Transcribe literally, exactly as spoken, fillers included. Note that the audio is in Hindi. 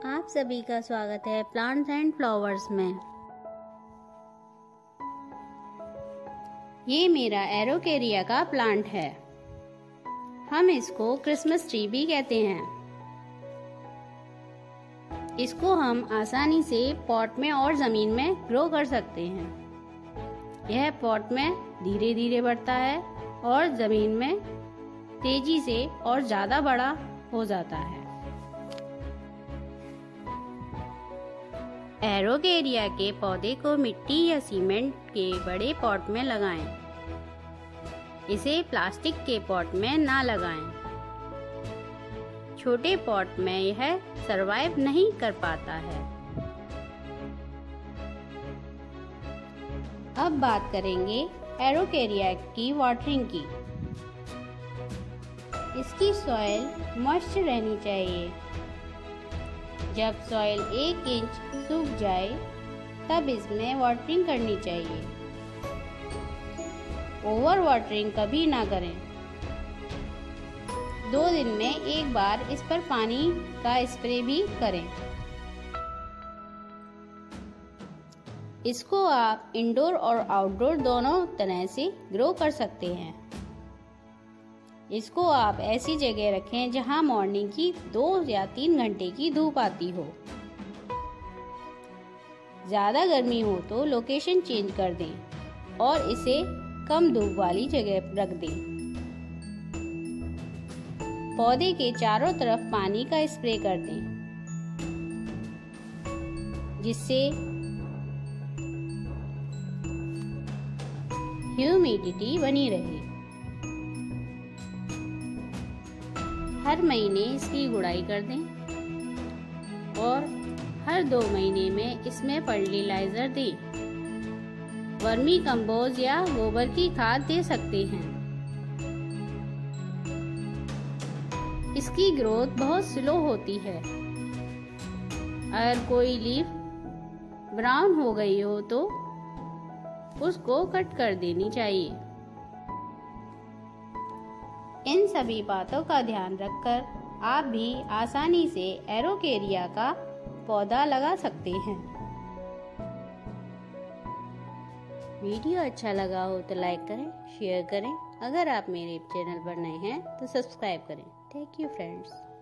आप सभी का स्वागत है प्लांट्स एंड फ्लावर्स में। ये मेरा एरोकेरिया का प्लांट है। हम इसको क्रिसमस ट्री भी कहते हैं। इसको हम आसानी से पॉट में और जमीन में ग्रो कर सकते हैं। यह पॉट में धीरे धीरे बढ़ता है और जमीन में तेजी से और ज्यादा बड़ा हो जाता है। एरोकेरिया के पौधे को मिट्टी या सीमेंट के बड़े पॉट में लगाएं। इसे प्लास्टिक के पॉट में ना लगाएं। छोटे पॉट में यह सरवाइव नहीं कर पाता है। अब बात करेंगे एरोकेरिया की वाटरिंग की। इसकी सॉइल मॉइस्ट रहनी चाहिए। जब सॉइल एक इंच सूख जाए तब इसमें वाटरिंग करनी चाहिए। ओवर वाटरिंग कभी ना करें। दो दिन में एक बार इस पर पानी का स्प्रे भी करें। इसको आप इंडोर और आउटडोर दोनों तरह से ग्रो कर सकते हैं। इसको आप ऐसी जगह रखें जहां मॉर्निंग की दो या तीन घंटे की धूप आती हो। ज्यादा गर्मी हो तो लोकेशन चेंज कर दें और इसे कम धूप वाली जगह रख दें। पौधे के चारों तरफ पानी का स्प्रे कर दें, जिससे ह्यूमिडिटी बनी रहे। हर महीने इसकी गुड़ाई कर दें और हर दो महीने में इसमें फर्टिलाइजर दें। वर्मी कंपोस्ट या गोबर की खाद दे सकते हैं। इसकी ग्रोथ बहुत स्लो होती है। अगर कोई लीफ ब्राउन हो गई हो तो उसको कट कर देनी चाहिए। इन सभी बातों का ध्यान रखकर आप भी आसानी से एरोकेरिया का पौधा लगा सकते हैं। वीडियो अच्छा लगा हो तो लाइक करें, शेयर करें। अगर आप मेरे चैनल पर नए हैं तो सब्सक्राइब करें। Thank you friends.